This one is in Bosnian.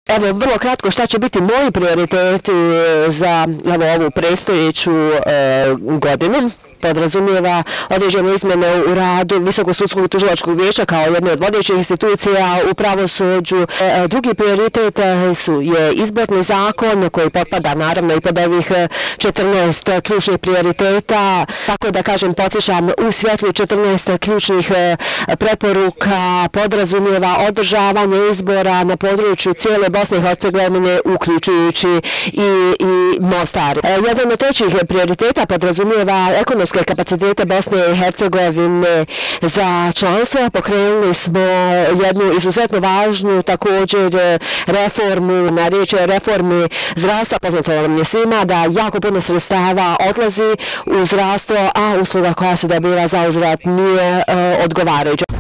Evo, vrlo kratko, šta će biti moji prioriteti za ovu predstojeću godinu? Podrazumijeva određene izmjene u radu Visokog sudskog i tužilačkog vijeća kao jedne od vodećih institucija u pravosuđu. Drugi prioritet je izborni zakon koji potpada naravno i pod ovih 14 ključnih prioriteta. Tako da kažem, podsjećam, u svjetlu 14 ključnih preporuka podrazumijeva održavanje izbora na području cijele Bosne i Hercegovine, uključujući i Mostar. Jedan od trećih prioriteta podrazumijeva ekonomske kapacitete Bosne i Hercegovine za članstvo. Pokrenuli smo jednu izuzetno važnu također reformu, na riječ reformi zdravstva. Poznato nam je svima da jako puno sredstava odlazi u zdravstvo, a usluga koja se dobiva za uzvrat nije odgovarajuća.